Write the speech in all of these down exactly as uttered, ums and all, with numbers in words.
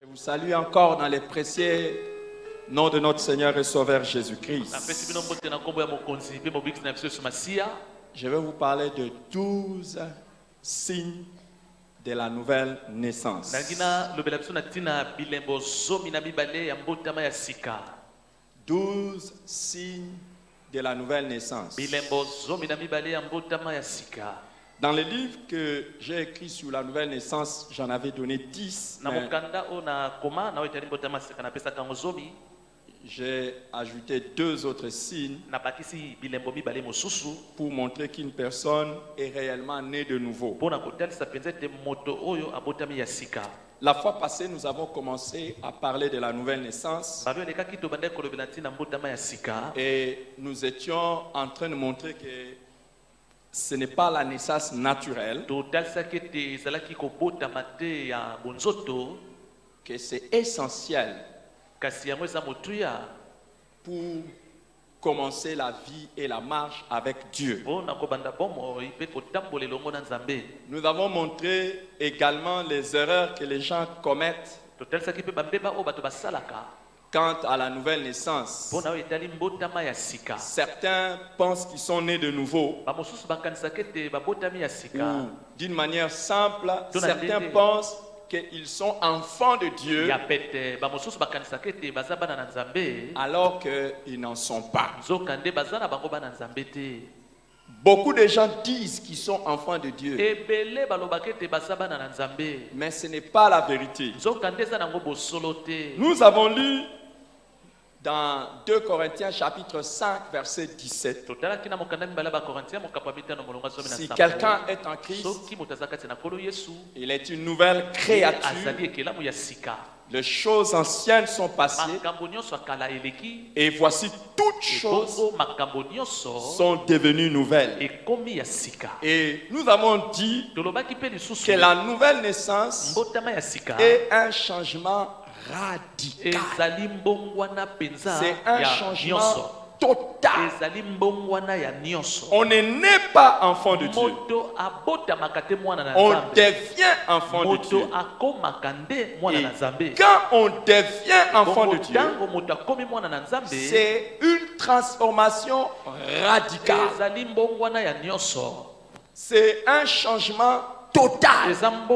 vous salue encore dans les précieux noms de notre Seigneur et Sauveur Jésus-Christ. Je vais vous parler de douze signes de la nouvelle naissance. douze signes de la nouvelle naissance. Dans les livres que j'ai écrits sur la nouvelle naissance, j'en avais donné dix. J'ai ajouté deux autres signes pour montrer qu'une personne est réellement née de nouveau. La fois passée, nous avons commencé à parler de la nouvelle naissance et nous étions en train de montrer que ce n'est pas la naissance naturelle, que c'est essentiel pour commencer la vie et la marche avec Dieu. Nous avons montré également les erreurs que les gens commettent quant à la nouvelle naissance. Certains pensent qu'ils sont nés de nouveau. Ou d'une manière simple, certains pensent qu'ils sont enfants de Dieu alors qu'ils n'en sont pas. Beaucoup de gens disent qu'ils sont enfants de Dieu, mais ce n'est pas la vérité. Nous avons lu dans deux Corinthiens chapitre cinq verset dix-sept. Si quelqu'un est en Christ, il est une nouvelle créature. Les choses anciennes sont passées et voici toutes choses sont devenues nouvelles. Et nous avons dit que la nouvelle naissance est un changement radical. C'est un changement total. On ne naît pas enfant de Dieu. On devient enfant de Dieu. Et quand on devient enfant de Dieu, c'est une transformation radicale. C'est un changement total.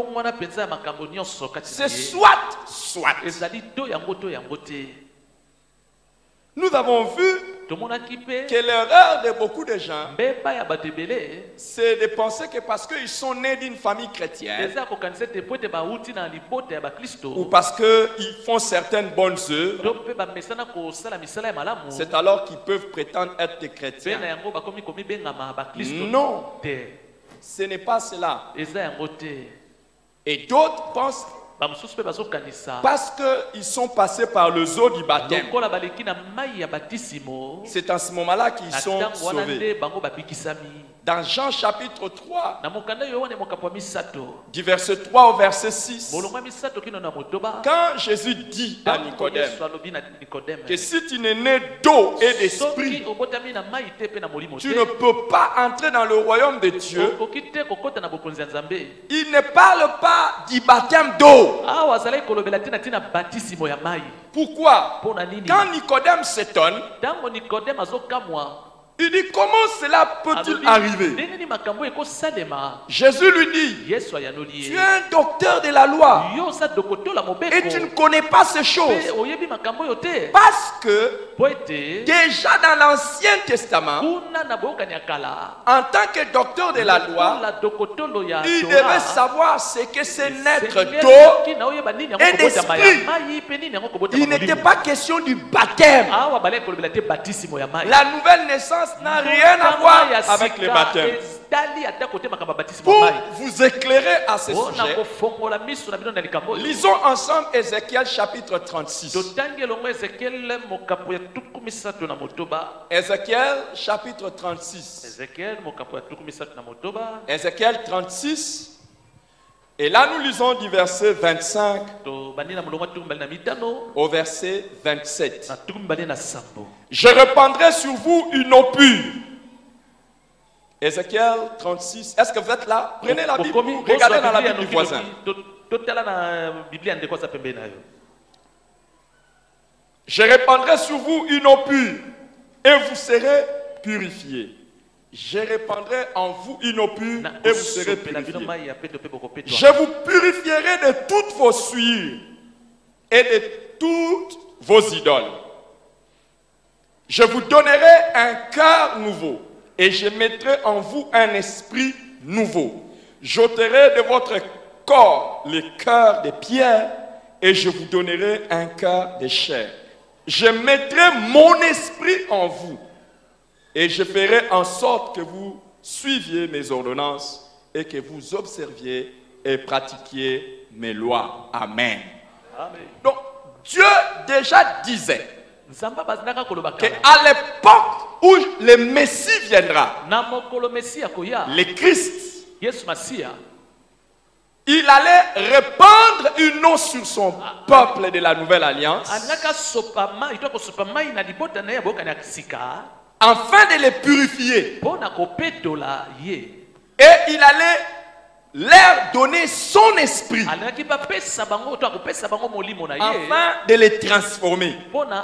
C'est soit, soit. Nous avons vu que l'erreur de beaucoup de gens, c'est de penser que parce qu'ils sont nés d'une famille chrétienne, ou parce qu'ils font certaines bonnes œuvres, c'est alors qu'ils peuvent prétendre être des chrétiens. Non, ce n'est pas cela. Et d'autres pensent parce qu'ils sont passés par le zoo du baptême, c'est en ce moment-là qu'ils sont sauvés. Dans Jean chapitre trois, du verset trois au verset six, quand Jésus dit à Nicodème que si tu n'es né d'eau et d'esprit, tu ne peux pas entrer dans le royaume de Dieu. Il ne parle pas du baptême d'eau. Pourquoi? Quand Nicodème s'étonne, il dit comment cela peut-il arriver? Jésus lui dit, tu es un docteur de la loi et tu ne connais pas ces choses. Parce que déjà dans l'Ancien Testament, en tant que docteur de la loi, il devait savoir ce que c'est naître d'eau et d'esprit. Il n'était pas question du baptême. La nouvelle naissance n'a rien à voir avec le baptême. Pour vous éclairer à ce sujet, lisons ensemble Ézéchiel chapitre trente-six. Ézéchiel chapitre trente-six. Ézéchiel trente-six. Et là nous lisons du verset vingt-cinq au verset vingt-sept. Je répandrai sur vous une eau pure. Ézéchiel trente-six. Est-ce que vous êtes là? Prenez la Bible, regardez dans la Bible du voisin. Je répandrai sur vous une eau pure et vous serez purifiés. Je répandrai en vous une eau pure et vous serez purifiés. Je vous purifierai de toutes vos souillures et de toutes vos idoles. Je vous donnerai un cœur nouveau et je mettrai en vous un esprit nouveau. J'ôterai de votre corps le cœur de pierre et je vous donnerai un cœur de chair. Je mettrai mon esprit en vous et je ferai en sorte que vous suiviez mes ordonnances et que vous observiez et pratiquiez mes lois. Amen. Amen. Donc, Dieu déjà disait qu'à l'époque où le Messie viendra, le Christ, il allait répandre une eau sur son peuple de la nouvelle alliance afin de les purifier. Et il allait leur donner son esprit afin de les transformer.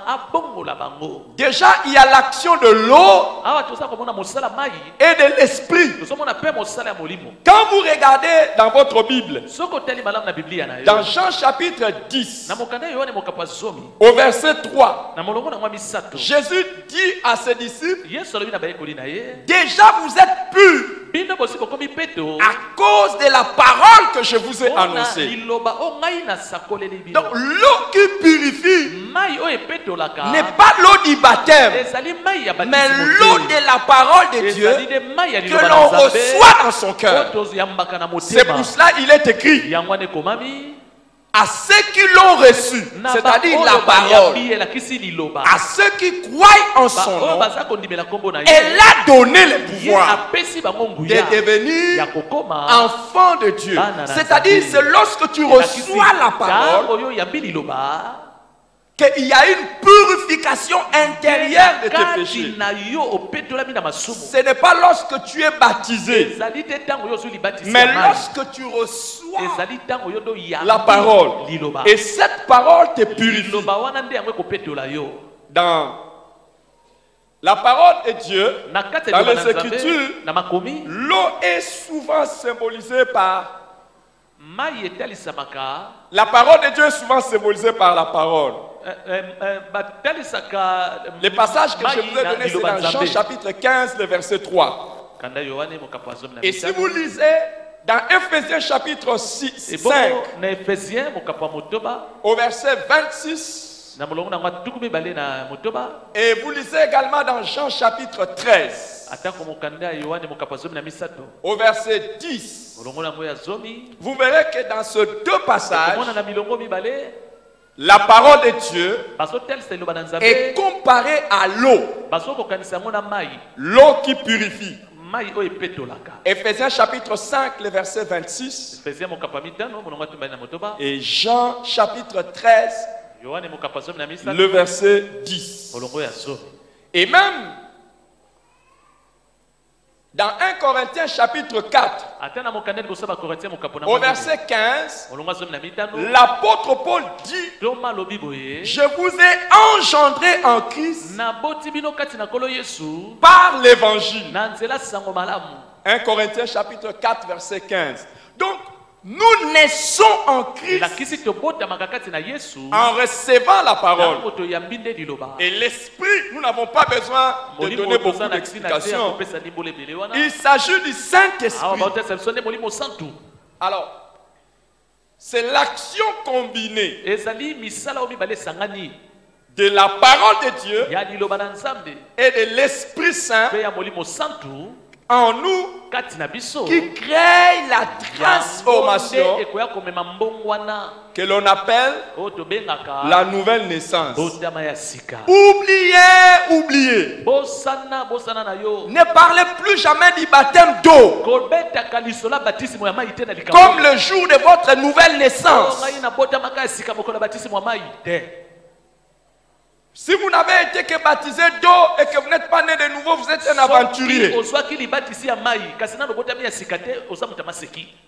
Déjà, il y a l'action de l'eau et de l'esprit. Quand vous regardez dans votre Bible, dans Jean chapitre dix, au verset trois, Jésus dit à ses disciples, déjà vous êtes purs à cause de la parole que je vous ai annoncée. Donc l'eau qui purifie n'est pas l'eau du baptême, mais l'eau de la parole de Dieu que l'on reçoit dans son cœur. C'est pour cela qu'il est écrit à ceux qui l'ont reçu, c'est-à-dire la parole, à ceux qui croient en son nom, elle a donné le pouvoir de devenir enfant de Dieu. C'est-à-dire, c'est lorsque tu reçois la parole qu'il y a une purification intérieure de tes péchés. Ce n'est pas lorsque tu es baptisé, mais lorsque tu reçois la parole. Et cette parole te purifie. Dans la parole de Dieu, dans les Écritures, l'eau est souvent symbolisée par... La parole de Dieu est souvent symbolisée par la parole. Le passage que je vous ai donné, c'est dans Jean chapitre quinze, le verset trois. Et si vous lisez dans Ephésiens chapitre cinq, au verset vingt-six, et vous lisez également dans Jean chapitre treize, au verset dix, vous verrez que dans ces deux passages, la parole de Dieu est comparée à l'eau. L'eau qui purifie. Ephésiens chapitre cinq, le verset vingt-six. Et Jean chapitre treize, le verset dix. Et même dans un Corinthiens chapitre quatre, au verset quinze, l'apôtre Paul dit: je vous ai engendré en Christ par l'évangile. un Corinthiens chapitre quatre, verset quinze. Donc, nous naissons en Christ en recevant la parole. Et l'esprit, nous n'avons pas besoin de donner beaucoup d'explications. Il s'agit du Saint-Esprit. Alors, c'est l'action combinée de la parole de Dieu et de l'Esprit Saint en nous qui crée la transformation que l'on appelle la nouvelle naissance. Oubliez, oubliez. Ne parlez plus jamais du baptême d'eau comme le jour de votre nouvelle naissance. Si vous n'avez été que baptisé d'eau et que vous n'êtes pas né de nouveau, vous êtes un aventurier.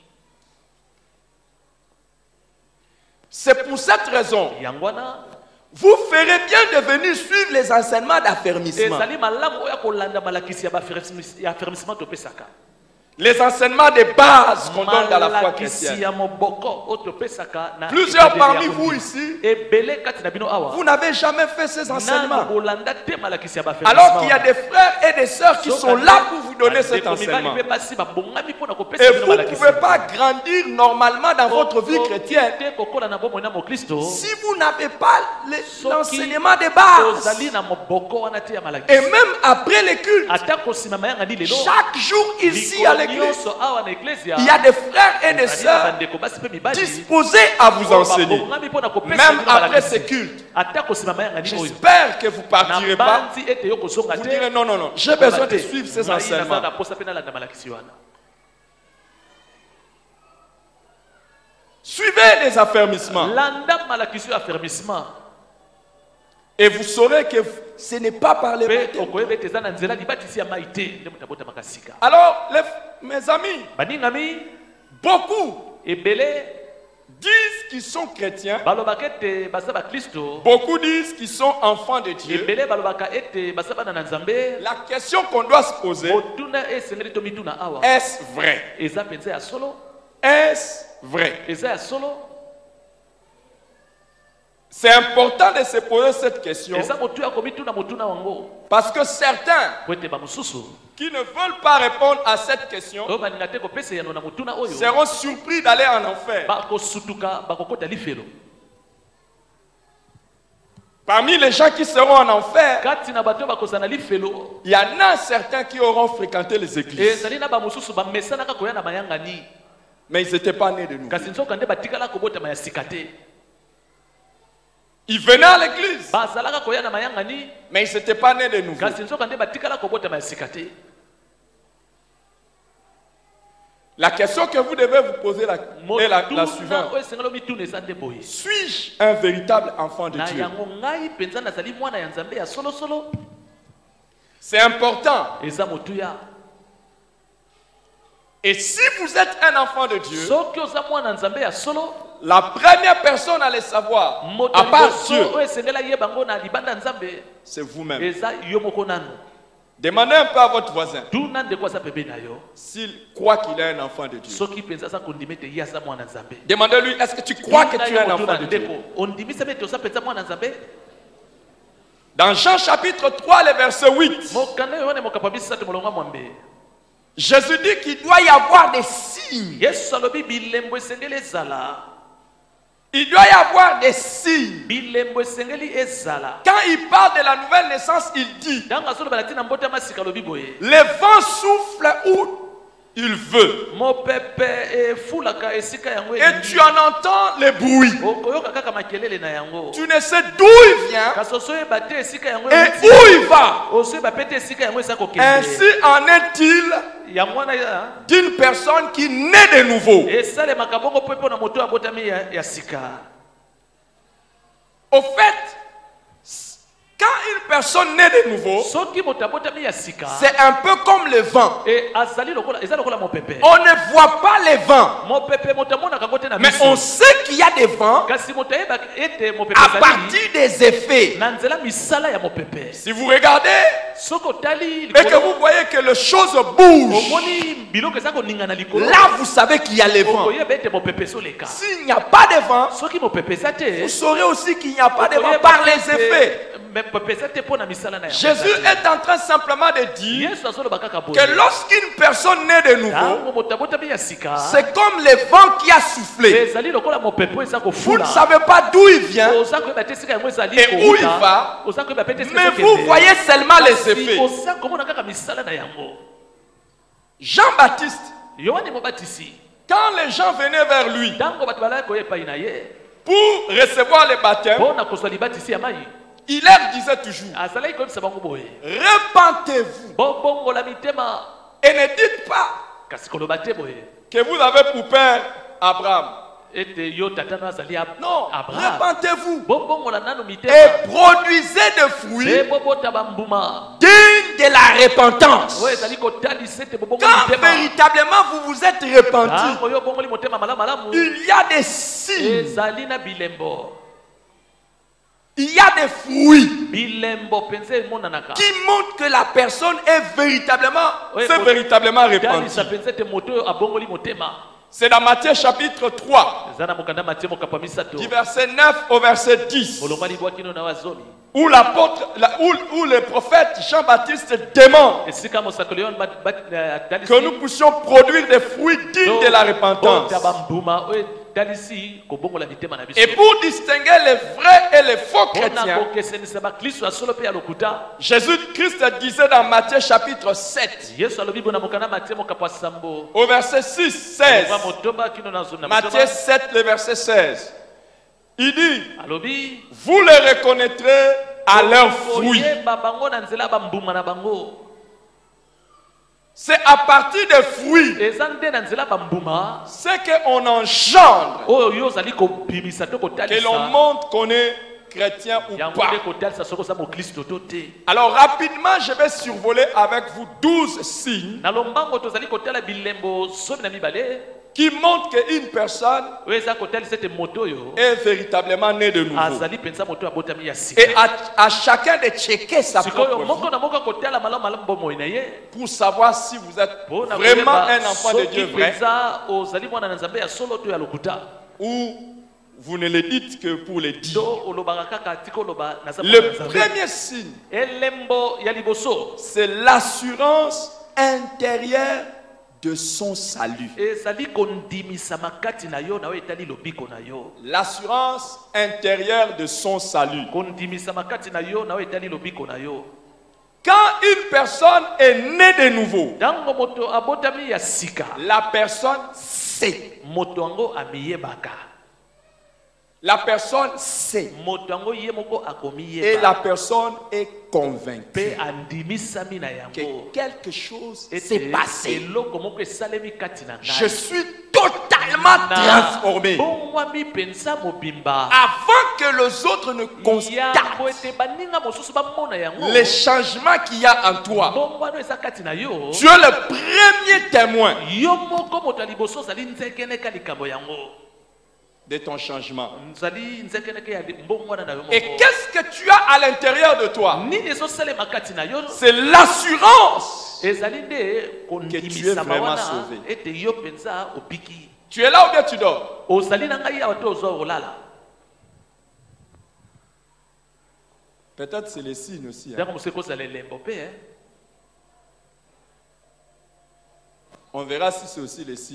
C'est pour cette raison vous ferez bien de venir suivre les enseignements d'affermissement. Les enseignements de base qu'on donne dans la foi chrétienne. Plusieurs parmi vous ici, vous n'avez jamais fait ces enseignements. Alors qu'il y a des frères et des sœurs qui sont là pour vous donner cet enseignement. Et vous ne pouvez pas grandir normalement dans votre vie chrétienne si vous n'avez pas l'enseignement de base. Et même après les cultes, chaque jour ici à l'église, il y a des frères et des sœurs disposés à vous enseigner. Même après ces cultes. J'espère que vous ne partirez pas. Vous direz non, non, non. J'ai besoin de suivre ces enseignements. Suivez les affermissements. Et vous saurez que ce n'est pas par les baptêmes. Alors, les, mes amis, beaucoup disent qu'ils sont chrétiens. Beaucoup disent qu'ils sont enfants de Dieu. La question qu'on doit se poser, est-ce vrai? Est-ce vrai? C'est important de se poser cette question parce que certains qui ne veulent pas répondre à cette question seront surpris d'aller en enfer. Parmi les gens qui seront en enfer, il y en a certains qui auront fréquenté les églises. Mais ils n'étaient pas nés de nous. Ils venaient à l'église, mais ils n'étaient pas nés de nouveau. La question que vous devez vous poser la, est la, la suivante. Suis-je un véritable enfant de Dieu? C'est important. Et si vous êtes un enfant de Dieu, la première personne à le savoir, à part Dieu, c'est vous-même. Demandez un peu à votre voisin s'il croit qu'il est un enfant de Dieu. Demandez-lui, est-ce que tu crois que tu es un enfant de Dieu? Dans Jean chapitre trois, le verset huit, Jésus dit qu'il doit y avoir des signes. Il doit y avoir des signes. Quand il parle de la nouvelle naissance, il dit: le vent souffle où il veut. Et tu en entends les bruits. Tu ne sais d'où il vient et où il va. Ainsi en est-il d'une personne qui naît de nouveau. Au fait, quand une personne naît de nouveau, c'est un peu comme le vent. On ne voit pas les vents, mais on sait qu'il y a des vents à partir des effets. Si vous regardez et que vous voyez que les choses bougent, là vous savez qu'il y a les vents. S'il n'y a pas de vent, vous saurez aussi qu'il n'y a pas de vent par les effets. Jésus est en train simplement de dire que lorsqu'une personne naît de nouveau, c'est comme le vent qui a soufflé. Vous ne savez pas d'où il vient et où il va, mais vous voyez seulement les effets. Jean-Baptiste, quand les gens venaient vers lui pour recevoir le baptême, il leur disait toujours: repentez-vous et ne dites pas que vous avez pour père Abraham. Non, repentez-vous et produisez des fruits dignes de la repentance. Quand véritablement vous vous êtes repenti, il y a des signes. Il y a des fruits qui montrent que la personne est véritablement, c'est véritablement répandue. C'est dans Matthieu chapitre trois, du verset neuf au verset dix, où l'apôtre, où, où le prophète Jean-Baptiste demande que nous puissions produire des fruits dignes de la repentance. Et pour distinguer les vrais et les faux chrétiens, Jésus-Christ disait dans Matthieu chapitre sept, au verset six, seize, Matthieu sept, le verset seize, il dit, vous les reconnaîtrez à leurs fruits. C'est à partir des fruits ce qu'on engendre que l'on montre qu'on est chrétien ou pas. Alors rapidement, je vais survoler avec vous douze signes qui montrent qu'une personne est véritablement née de nouveau. Et à, à chacun de checker sa propre vie pour savoir si vous êtes vraiment un enfant de Dieu vrai ou vous ne le dites que pour le dire. Le premier signe, c'est l'assurance intérieure de son salut. L'assurance intérieure de son salut. Quand une personne est née de nouveau, la personne sait. La personne sait. Et la personne est convaincue que quelque chose s'est passé. Je suis totalement transformé. Avant que les autres ne constatent les changements qu'il y a en toi, tu es le premier témoin de ton changement. Et qu'est-ce que tu as à l'intérieur de toi? C'est l'assurance que tu es vraiment sauvé. Tu es là ou bien tu dors? Peut-être c'est les signes aussi. Hein? On verra si c'est aussi les signes.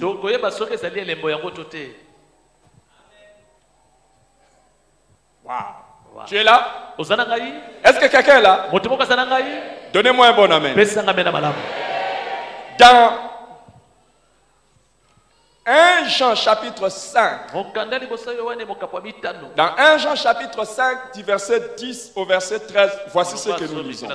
Wow. Wow. Tu es là? Est-ce que quelqu'un est là? Donnez-moi un bon amen. Dans un Jean chapitre cinq, dans un Jean chapitre cinq, du verset dix au verset treize, voici ce que nous lisons.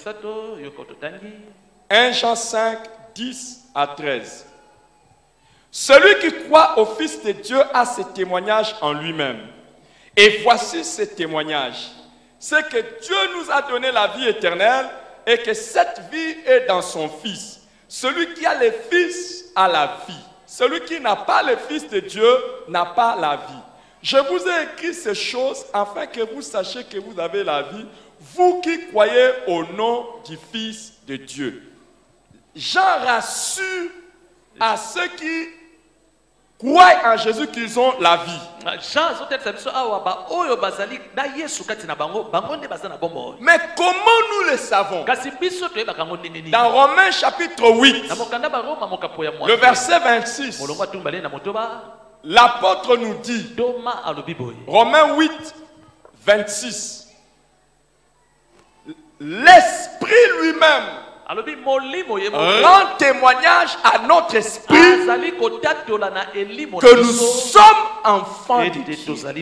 un Jean cinq, dix à treize. Celui qui croit au Fils de Dieu a ce témoignage en lui-même. Et voici ce témoignage. C'est que Dieu nous a donné la vie éternelle et que cette vie est dans son Fils. Celui qui a le Fils a la vie. Celui qui n'a pas le Fils de Dieu n'a pas la vie. Je vous ai écrit ces choses afin que vous sachiez que vous avez la vie, vous qui croyez au nom du Fils de Dieu. Jean rassure à ceux qui croient en Jésus qu'ils ont la vie. Mais comment nous le savons? Dans Romains chapitre huit, le verset vingt-six, l'apôtre nous dit, Romains huit, vingt-six, l'Esprit lui-même rend témoignage à notre esprit que nous sommes enfants de Dieu.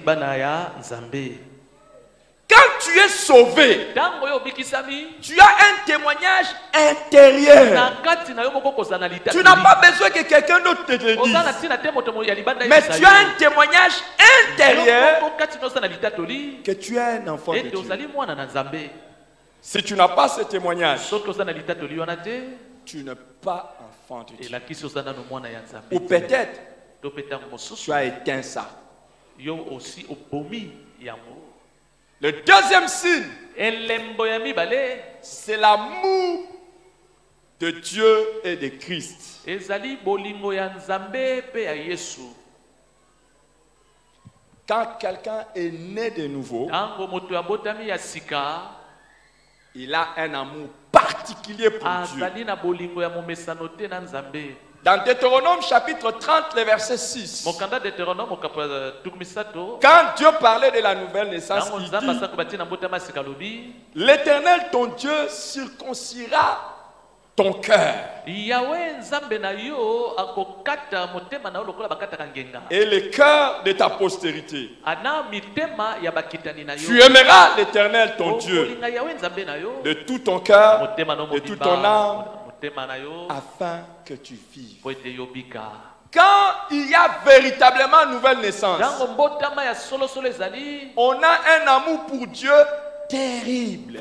Quand tu es sauvé, tu as un témoignage intérieur. Tu n'as pas besoin que quelqu'un d'autre te le dise. Mais tu as un témoignage intérieur que tu es un enfant de Dieu. Si tu n'as pas ce témoignage, tu n'es pas enfant de Dieu. Ou peut-être tu as éteint ça. Le deuxième signe, c'est l'amour de Dieu et de Christ. Quand quelqu'un est né de nouveau, il a un amour particulier pour Dieu. Dans Deutéronome chapitre trente, le verset six, quand Dieu parlait de la nouvelle naissance, il dit, l'Éternel ton Dieu circoncira ton cœur et le cœur de ta postérité. Tu aimeras l'Éternel ton Dieu de tout ton cœur, de toute ton âme, afin que tu vives. Quand il y a véritablement nouvelle naissance, on a un amour pour Dieu terrible.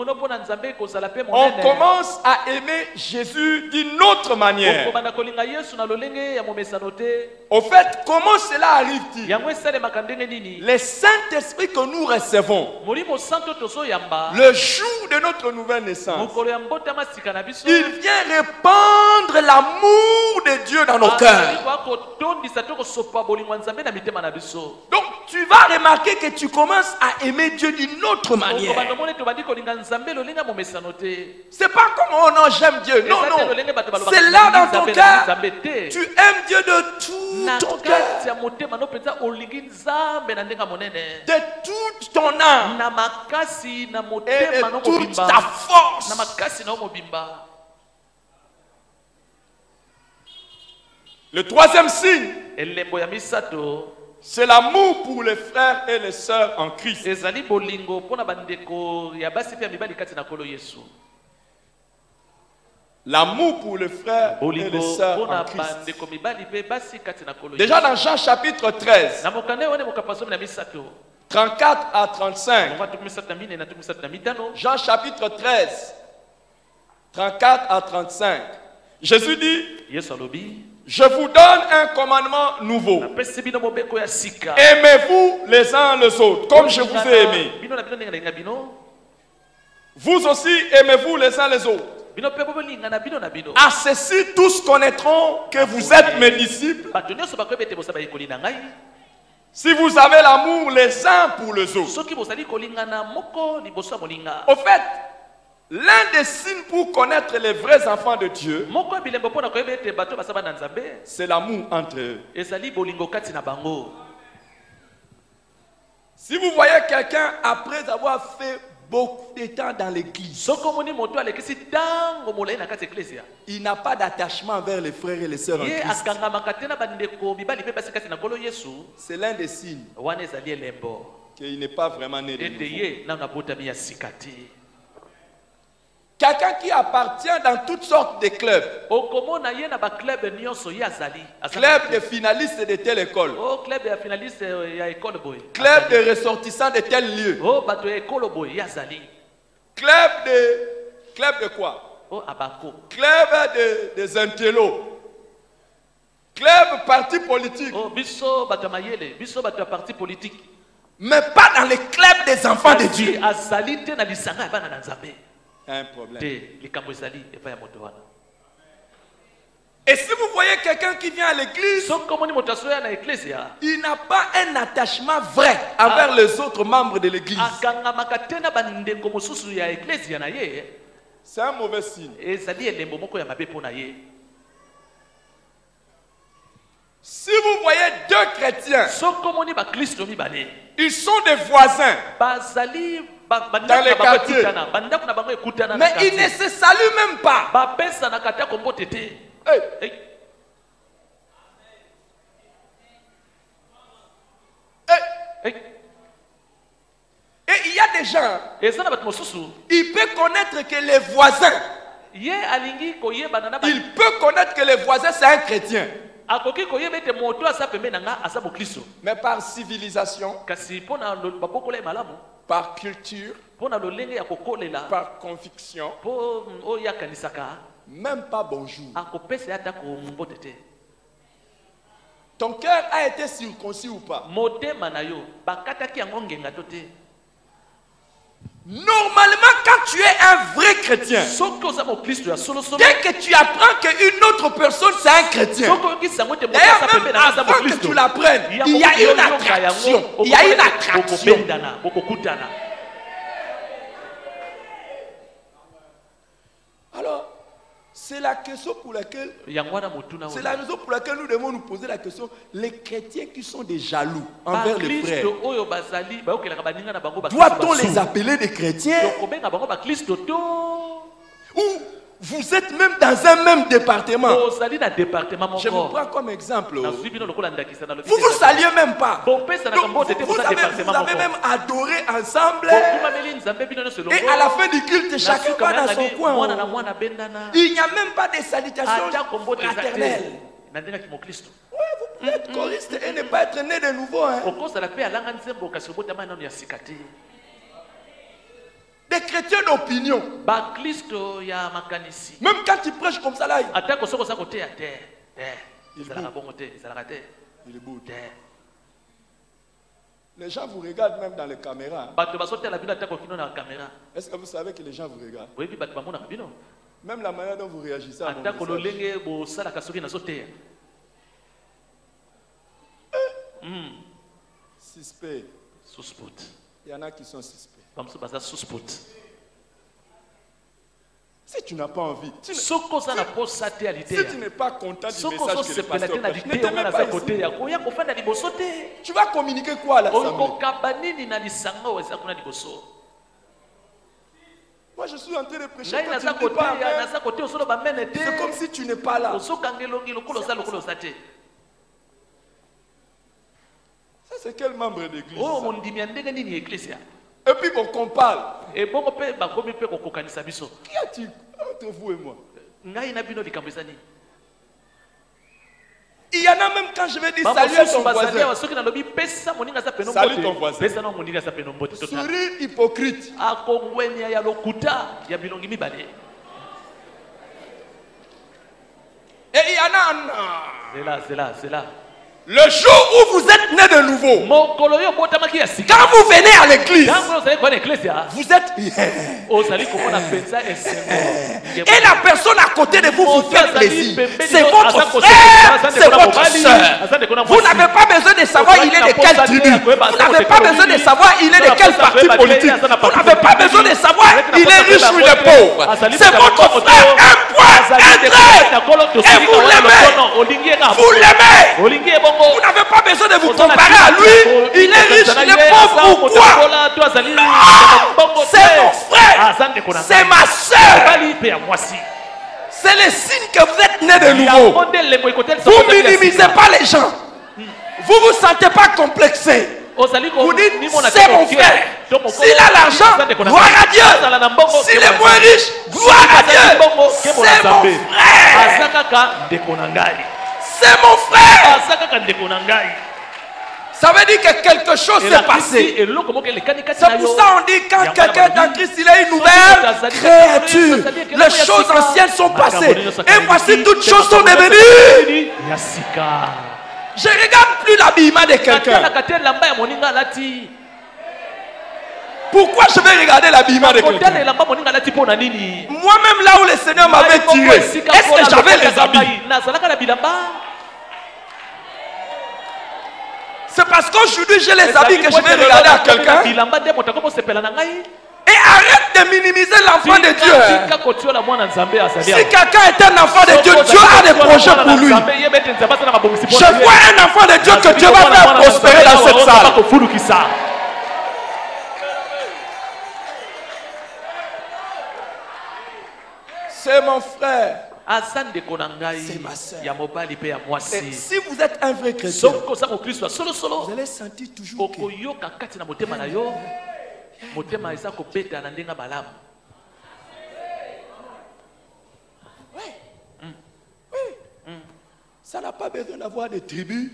On commence à aimer Jésus d'une autre manière. Au fait, comment cela arrive-t-il? Le Saint-Esprit que nous recevons le jour de notre nouvelle naissance, il vient répandre l'amour de Dieu dans nos cœurs. Donc tu vas remarquer que tu commences à aimer Dieu d'une autre manière. C'est pas comme oh non j'aime Dieu. Non, non. C'est là dans ton cœur. Tu aimes Dieu de tout ton cœur. De toute ton âme. Et de toute ta force. Le troisième signe, c'est l'amour pour les frères et les sœurs en Christ. L'amour pour les frères et les sœurs en Christ. Déjà dans Jean chapitre treize, trente-quatre à trente-cinq. Jean chapitre treize, trente-quatre à trente-cinq. Jésus dit, je vous donne un commandement nouveau. Aimez-vous les uns les autres, comme je vous ai aimé. Vous aussi, aimez-vous les uns les autres. À ceci, tous connaîtront que vous êtes mes disciples, si vous avez l'amour les uns pour les autres. Au fait, l'un des signes pour connaître les vrais enfants de Dieu, c'est l'amour entre eux. Si vous voyez quelqu'un après avoir fait beaucoup de temps dans l'église, il n'a pas d'attachement envers les frères et les sœurs en Christ, c'est l'un des signes qu'il n'est pas vraiment né de nouveau. Quelqu'un qui appartient dans toutes sortes de clubs. Club de finalistes de telle école. Club de ressortissants de tel lieu. Club de... Club de quoi? Club de, des intellos. Club parti politique. Mais pas dans les clubs des enfants de Dieu. Un problème. Et si vous voyez quelqu'un qui vient à l'église, il n'a pas un attachement vrai envers les autres membres de l'église, c'est un mauvais signe. Si vous voyez deux chrétiens, ils sont des voisins dans les quartiers, mais ils ne se saluent même pas. Hey. Hey. Hey. Et il y a des gens, il peut connaître que les voisins, il peut connaître que les voisins c'est un chrétien, mais par civilisation, par culture, par conviction, même pas bonjour. Ton cœur a été circoncis ou pas? Normalement, quand tu es un vrai chrétien, dès que tu apprends qu'une autre personne c'est un chrétien, d'ailleurs même avant que tu l'apprennes, il y a une attraction. Il y a une attraction. Alors, c'est la question pour laquelle, c'est la raison pour laquelle nous devons nous poser la question, les chrétiens qui sont des jaloux envers les frères, doit-on les appeler des chrétiens? Ou vous êtes même dans un même département. Je vous prends comme exemple. Vous ne vous saluez même pas. Donc, vous, vous, avez, vous avez même adoré ensemble. Et à la fin du culte, chacun va dans son coin. Il n'y a même pas de salutations fraternelles. Oui, vous pouvez être choriste et ne pas être né de nouveau. Hein. Des chrétiens d'opinion. Même quand ils prêchent comme ça là, il est beau. Les gens vous regardent même dans les caméras. Est-ce que vous savez que les gens vous regardent? Même la manière dont vous réagissez à mon message. Suspect. Il y en a qui sont suspects. Si tu n'as pas envie, si, si, si tu n'es pas content du message que le pasteur prêche, ne te mets pas ici. Tu vas communiquer quoi à l'assemblée? Moi je suis en train de prêcher, quand tu ne dis pas amen, c'est comme si tu n'es pas là. Ça c'est quel membre d'église? Et puis bon, qu'on parle. Qu'y a-t-il entre vous et moi? Il y en a même quand je vais dire salut à ton voisin. Salut ton voisin. Sourire hypocrite. Et il y en a un. C'est là, c'est là, c'est là. Le jour où vous êtes né de nouveau, quand vous venez à l'église, vous êtes et la personne à côté de vous vous fait plaisir. C'est votre frère, c'est votre soeur. Vous n'avez pas besoin de savoir il est de quelle tribu. Vous n'avez pas besoin de savoir il est de quel parti politique. Vous n'avez pas besoin de savoir il est riche ou il est pauvre. C'est votre frère, un point, un trait. Et vous l'aimez. Vous l'aimez. Vous n'avez pas besoin de vous comparer à lui. Il est riche, il est pauvre ou quoi? Non, c'est mon frère, c'est ma soeur. C'est le signe que vous êtes né de nouveau. Vous ne minimisez pas les gens. Vous ne vous sentez pas complexé. Vous dites, c'est mon frère. S'il a l'argent, gloire à Dieu. S'il est moins riche, gloire à Dieu. C'est mon frère. C'est mon frère. Ça veut dire que quelque chose s'est passé. C'est pour ça qu'on dit quand quelqu'un est en Christ, il est une nouvelle créature. Les choses anciennes sont passées. Et voici toutes choses sont devenues. Je ne regarde plus l'habillement de quelqu'un. Pourquoi je vais regarder l'habillement de quelqu'un? Moi-même là où le Seigneur m'avait tiré, est-ce que j'avais les habits? C'est parce qu'aujourd'hui j'ai les habits que je vais regarder à quelqu'un. Et arrête de minimiser l'enfant de Dieu. Si quelqu'un est un enfant de Dieu, Dieu a des projets pour lui. Je vois un enfant de Dieu que Dieu va faire prospérer dans cette salle. C'est mon frère. C'est ma soeur. Et si vous êtes un vrai chrétien, vous allez sentir toujours que oui. Oui. Ça n'a pas besoin d'avoir des tribus.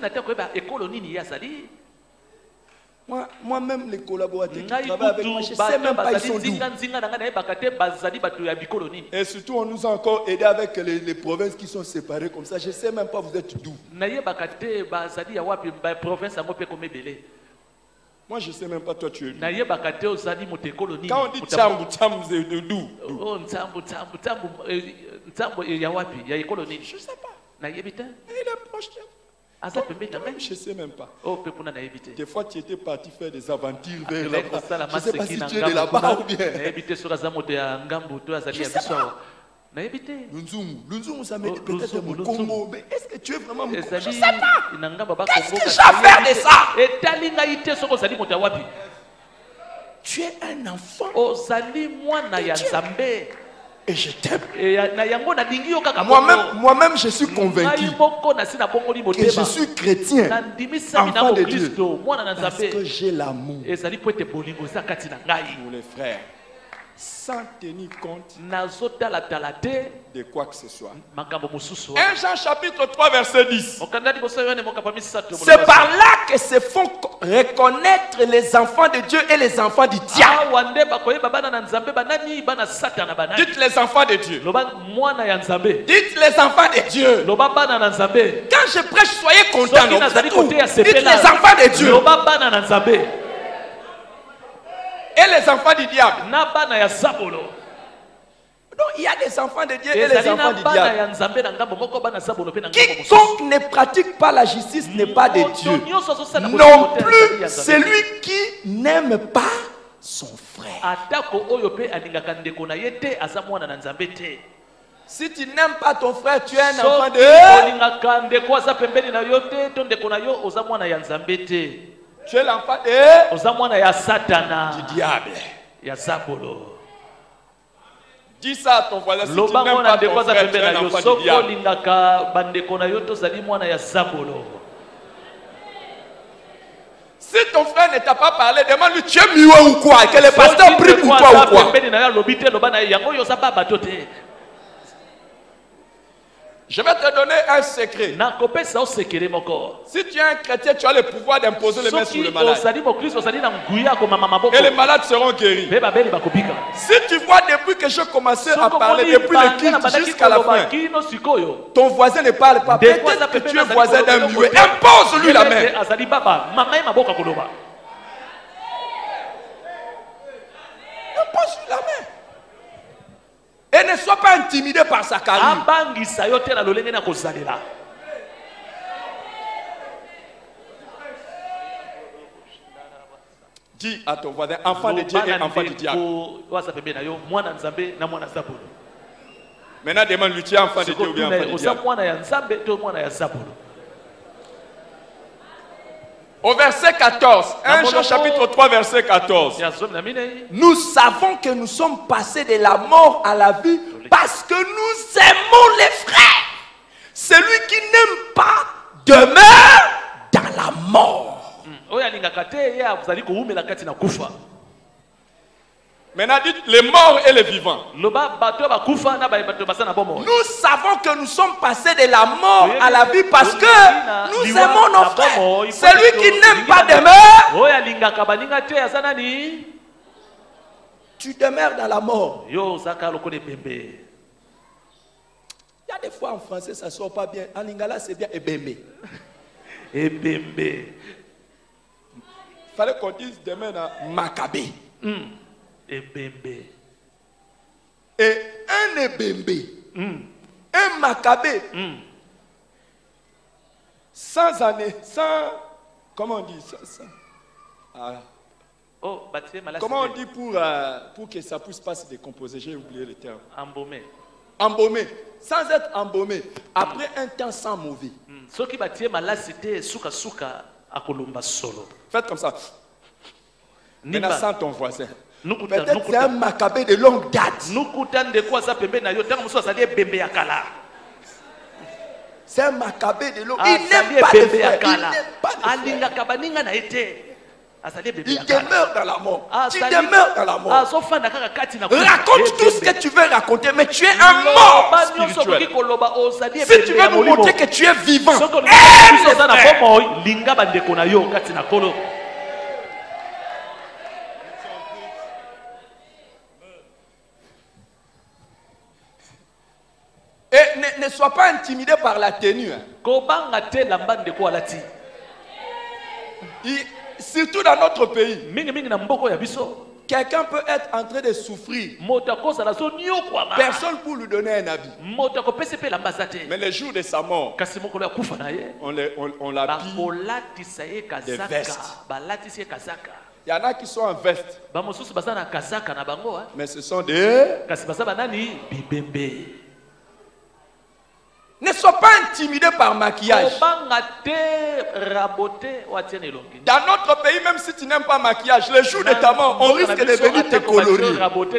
Moi, moi-même, les collaborateurs qui travaillent avec moi, je ne sais même pas ils sont d'où. Et surtout, on nous a encore aidé avec les, les provinces qui sont séparées comme ça. Je ne sais même pas vous êtes d'où. Moi, je ne sais même pas, toi, tu es lui. Quand on dit tchambu, tchambu, c'est de d'où? Je ne sais pas. Il est proche de moi. Je ne sais même pas. Des fois, tu étais parti faire des aventures vers là-bas. Je ne sais pas si tu es de là-bas ou bien. Je ne sais pas. Lunzungu, Lunzungu, ça m'est peut-être mon Congo, mais est-ce que tu es vraiment mon Congo? Je ne sais pas. Qu'est-ce que j'ai à faire de ça? Tu es un enfant. Et je t'aime. Moi-même, moi-même, je suis convaincu que je suis chrétien, enfant de Dieu, parce que j'ai l'amour pour les frères, sans tenir compte de quoi que ce soit. un Jean chapitre trois verset dix. C'est par là que se font reconnaître les enfants de Dieu et les enfants du diable. Dites les enfants de Dieu. Dites les enfants de Dieu. Quand je prêche, soyez contents. Dites les enfants de Dieu. Et les enfants du diable. Non, il y a des enfants de Dieu et les enfants du diable. Quiconque ne pratique pas la justice n'est pas de Dieu. Non plus celui qui n'aime pas son frère. Si tu n'aimes pas ton frère, tu es un enfant de Dieu. Tu es l'enfant de... du diable. Dis ça à ton voisin. Si tu n'aimes pas ton frère, tu es un enfant du diable. Si ton frère ne t'a pas parlé, demande-lui, tu es mieux ou quoi? Que le pasteur prie pour toi ou quoi? Je vais te donner un secret. Si tu es un chrétien, tu as le pouvoir d'imposer les mains sur le malade. Et les malades seront guéris. Si tu vois depuis que je commençais à parler, depuis le culte jusqu'à la fin, ton voisin ne parle pas, peut-être que tu es voisin d'un muet. Impose-lui la main. Impose-lui la main. Et ne sois pas intimidé par sa charisme. Dis à ton voisin, enfant de Dieu et enfant du diable. Maintenant, demande-lui, tu es enfant de Dieu ou bien enfant du diable. Au verset quatorze, un Jean chapitre trois, verset quatorze. Nous savons que nous sommes passés de la mort à la vie parce que nous aimons les frères. Celui qui n'aime pas demeure dans la mort. Maintenant, dites les morts et les vivants. Nous savons que nous sommes passés de la mort à la vie parce que nous aimons nos frères. Celui qui n'aime pas demeure. Tu demeures dans la mort. Il y a des fois en français ça ne sort pas bien. En lingala c'est bien ebembe. Ebembe. Il fallait qu'on dise demain dans Maccabée. Mm. Ebembe. Et un ebembe, mm. un Maccabée, mm. sans année, sans, comment on dit ça, ça ah. Oh, comment on dit pour, euh, pour que ça puisse pas se décomposer? J'ai oublié le terme. Embaumé. Embaumé. Sans être embaumé. Après mm. un temps sans mauvais. Mm. Faites comme ça. Maintenant sans ton voisin. Peut-être c'est un Maccabée de longue date. C'est un Maccabée de longue date. Il n'aime pas les frères. Il n'aime pas les frères. Il demeure dans la mort. Tu demeures dans la mort. Raconte tout ce que tu veux raconter, mais tu es un mort spirituel. Si tu veux nous montrer que tu es vivant, et ne, ne sois pas intimidé par la tenue. Hein. Il, surtout dans notre pays, quelqu'un peut être en train de souffrir. Personne pour lui donner un habit. Mais le jour de sa mort, on, on, on l'habille des vestes. Il y en a qui sont en veste. Mais ce sont des... Ne sois pas intimidé par maquillage. Dans notre pays, même si tu n'aimes pas maquillage, le jour de ta mort, on risque de venir te colorer.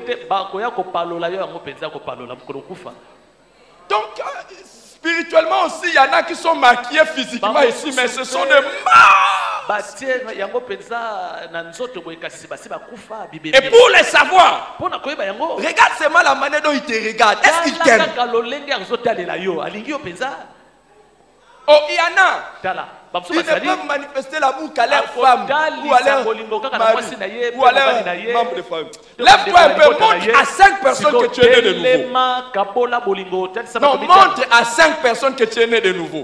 Donc, spirituellement aussi, il y en a qui sont maquillés physiquement ici, mais ce sont des morts. Et pour les savoir, regarde seulement la manière dont il te regarde. Est-ce qu'il t'aime? Oh, il y en a. Ils ne peuvent manifester l'amour qu'à leur femme ou à leur mari ou à leur membre de famille. Lève-toi un peu, montre à cinq personnes que tu es né de nouveau. Non, montre à cinq personnes que tu es né de nouveau.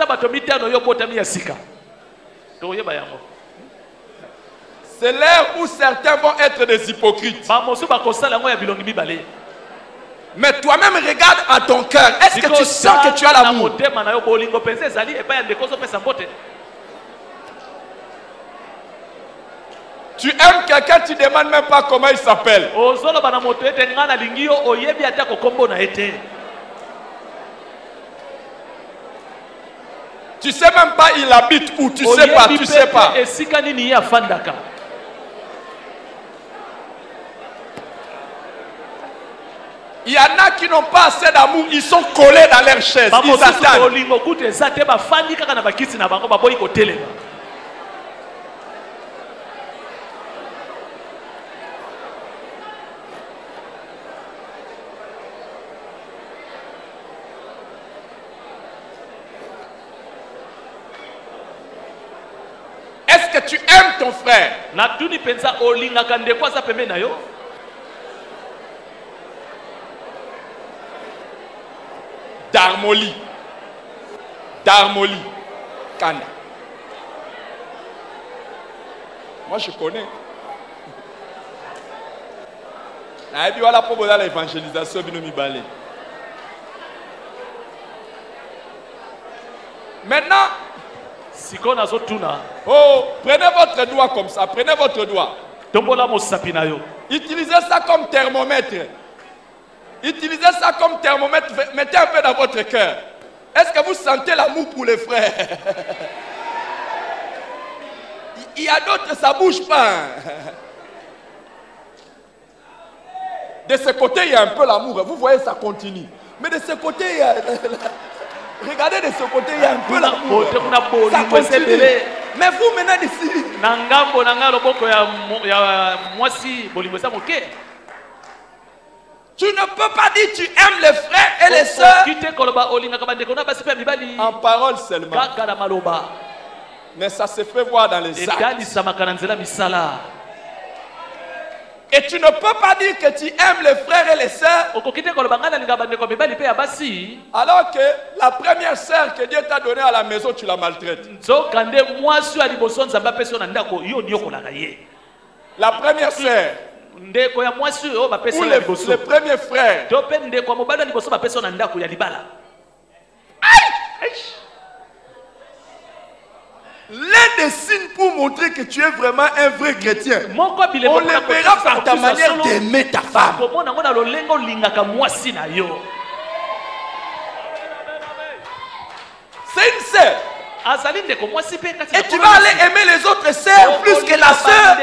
C'est l'heure où certains vont être des hypocrites. Mais toi-même regarde à ton cœur. Est-ce que tu sens que tu as l'amour? Tu aimes quelqu'un, tu ne demandes même pas comment il s'appelle. Tu sais même pas il habite où. Tu sais pas, tu sais pas. Il y en a qui n'ont pas assez d'amour, ils sont collés dans leur chaise. Ils attendent. Est-ce que tu aimes ton frère? Darmoli. Darmoli. Kanda. Moi je connais. Et puis voilà pour l'évangélisation. Maintenant, oh, prenez votre doigt comme ça. Prenez votre doigt. Utilisez ça comme thermomètre. Utilisez ça comme thermomètre. Mettez un peu dans votre cœur. Est-ce que vous sentez l'amour pour les frères? Il y a d'autres, ça ne bouge pas. De ce côté, il y a un peu l'amour. Vous voyez, ça continue. Mais de ce côté, il y a... Regardez de ce côté, il y a un peu l'amour. Ça continue. Mais vous, maintenant, d'ici... Tu ne peux pas dire tu aimes les frères et les sœurs en parole seulement. Mais ça se fait voir dans les actes. Et tu ne peux pas dire que tu aimes les frères et les sœurs alors que la première sœur que Dieu t'a donnée à la maison, tu la maltraites. La première sœur ou le, le premier frère. L'un des signes pour montrer que tu es vraiment un vrai chrétien, on le verra par ta manière d'aimer ta femme. C'est une sœur. Et tu vas aller aimer les autres sœurs plus que la sœur.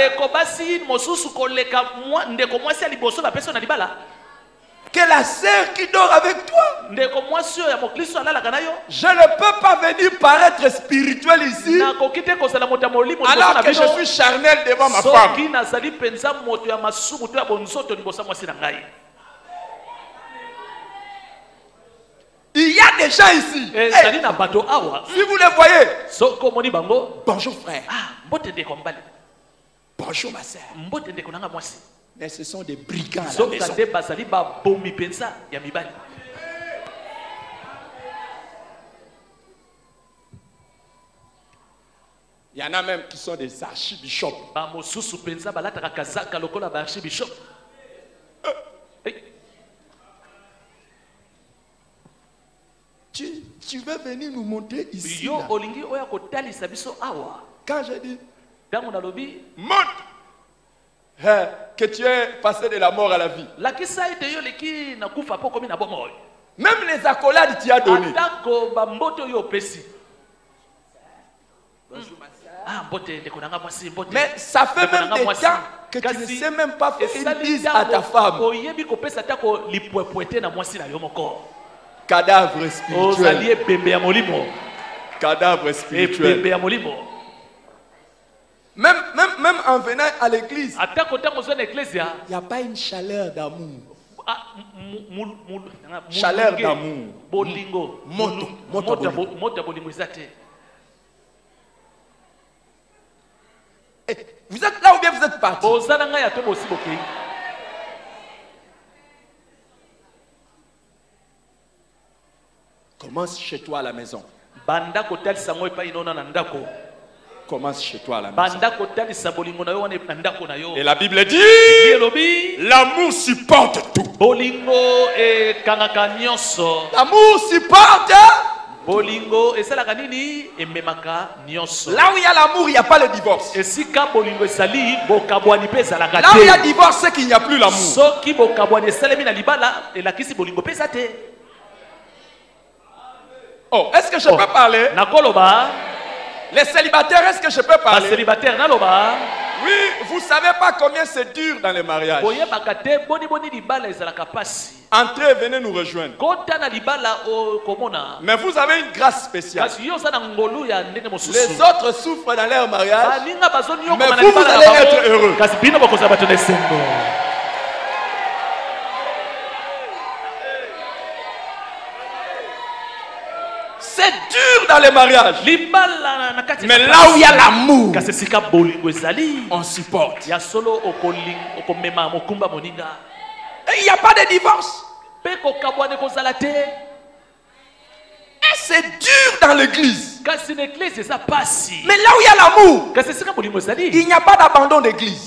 Que la sœur qui dort avec toi. Je ne peux pas venir paraître spirituel ici alors que je suis charnel devant ma femme. Il y a des gens ici. Hey, si vous les voyez, bonjour frère. Bonjour ma sœur. Mais ce sont des brigands à la maison. Il y en a même qui sont des archibishops. Tu, tu veux venir nous montrer ici. Là. Quand j'ai dit, montre hein, que tu es passé de la mort à la vie. Même les accolades tu as donné. Mais ça fait même des temps que tu ne sais même pas faire une bise à ta femme. Cadavre spirituel. Cadavre spirituel. Même, même, même en venant à l'église, il n'y a pas une chaleur d'amour. Chaleur d'amour. Moto. Vous êtes là ou bien vous êtes parti? Commence chez toi à la maison. Commence chez toi à la maison. Et la Bible dit, l'amour supporte tout. L'amour supporte. Là où il y a l'amour, il n'y a pas le divorce. Là où il y a divorce, c'est qu'il n'y a plus l'amour. Oh, est-ce que je peux parler? Les célibataires, est-ce que je peux parler? Oui, vous ne savez pas combien c'est dur dans les mariages. Entrez, venez nous rejoindre. Mais vous avez une grâce spéciale. Les autres souffrent dans leur mariage, mais vous, vous allez être heureux. C'est dur dans les mariages. Mais là où il y a l'amour, on supporte. Et il n'y a pas de divorce. Et c'est dur dans l'église. Mais là où il y a l'amour, il n'y a pas d'abandon d'église.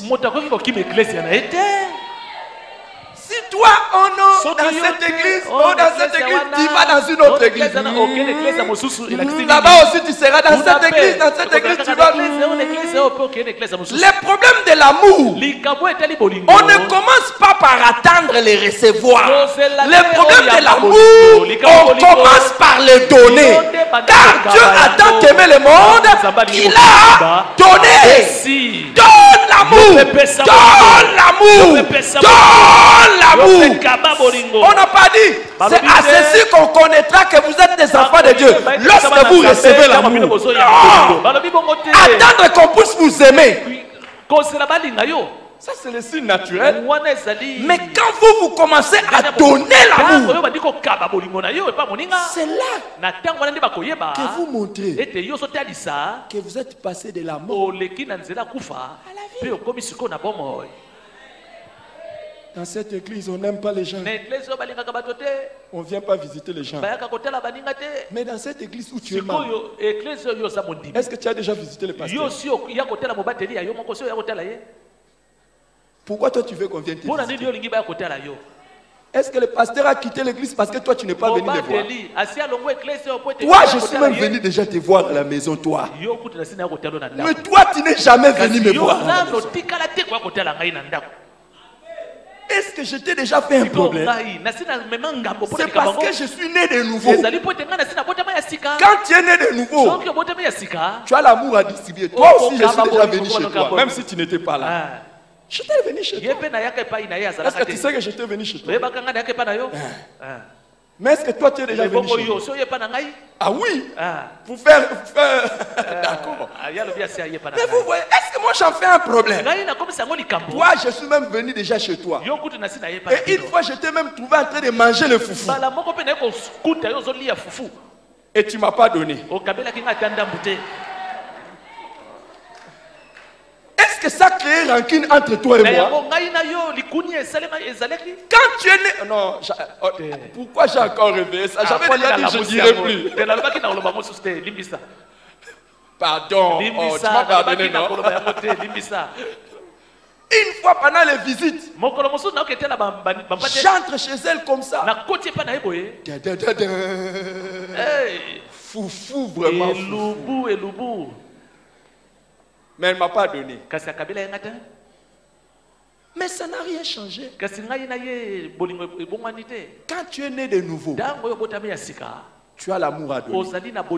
Si toi, oh non, dans cette église, oh dans cette église, tu vas dans une autre église. Là-bas aussi, tu seras dans cette église, dans cette église, tu vas. Les problèmes de l'amour, on ne commence pas par attendre les recevoir. Les problèmes de l'amour, on commence par les donner. Car Dieu a tant aimé le monde qu'il a donné. Donne l'amour, donne l'amour, donne l'amour. On n'a pas dit, c'est à ceci qu'on connaîtra que vous êtes des enfants de Dieu. Lorsque vous recevez l'amour. Attendre qu'on puisse vous aimer. Ça c'est le signe naturel. Mais quand vous, vous commencez à donner l'amour, c'est là que vous montrez que vous êtes passé de la mort à la vie. Dans cette église, on n'aime pas les gens. On ne vient pas visiter les gens. Mais dans cette église où tu es mal, est-ce que tu as déjà visité le pasteur? Pourquoi toi tu veux qu'on vienne te visiter? Est-ce que le pasteur a quitté l'église parce que toi tu n'es pas venu le voir? Toi, je suis même venu déjà te voir à la maison, toi. Mais toi, tu n'es jamais venu me voir. Est-ce que je t'ai déjà fait un problème? C'est parce que je suis né de nouveau. Quand tu es né de nouveau, tu as l'amour à distribuer. Toi aussi, je suis déjà venu chez toi, même si tu n'étais pas là. Je t'ai venu chez toi. Est-ce que tu sais que je t'ai venu chez toi? Mais est-ce que toi tu es déjà venu chez moi? Ah oui, pour faire... Pour faire... D'accord. Mais vous voyez, est-ce que moi j'en fais un problème? Toi, je suis même venu déjà chez toi. Et une fois, je t'ai même trouvé en train de manger le foufou. Et tu ne m'as pas donné. Est-ce que ça crée rancune entre toi et moi? Quand tu es né... Non, pourquoi j'ai encore rêvé ça? J'avais déjà dit, je ne dirai plus. Pardon. Oh, tu m'as pardonné, non? Une fois pendant les visites, j'entre chez elle comme ça. Foufou, vraiment. Foufou. Mais elle ne m'a pas donné. Mais ça n'a rien changé. Quand tu es né de nouveau, tu as l'amour à donner.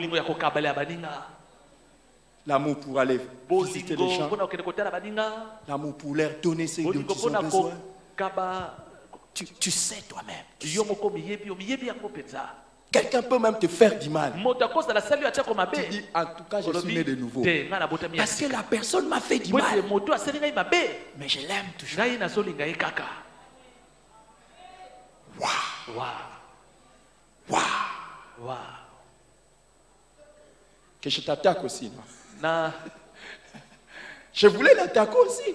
L'amour pour aller visiter les gens. L'amour pour leur donner ce dont ils ont besoin. Tu, tu sais toi-même. Quelqu'un peut même te faire du mal. Tu dis, en tout cas, je suis né de nouveau. Parce que la personne m'a fait du mal. Mais je l'aime toujours. Waouh. Waouh. Waouh. Que je t'attaque aussi, non? Na. Je voulais l'attaquer aussi.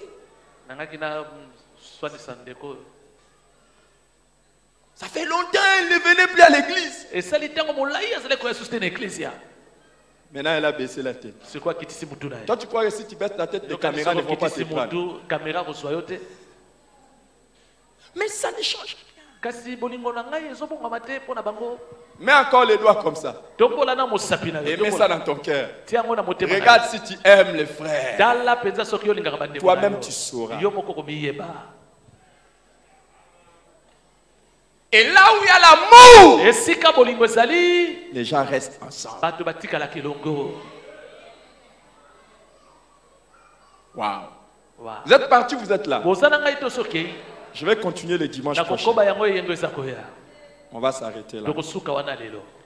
Ça fait longtemps elle ne venait plus à l'église. Maintenant elle a baissé la tête. Toi tu crois que si tu baisses la tête, les caméras ne vont pas te prendre. Mais ça ne change rien. Mets encore les doigts comme ça. Et mets ça dans ton cœur. Regarde si tu aimes les frères. Toi-même tu sauras. Et là où il y a l'amour, les gens restent ensemble. Wow. Vous êtes partis, vous êtes là. Je vais continuer le dimanche prochain. On va s'arrêter là.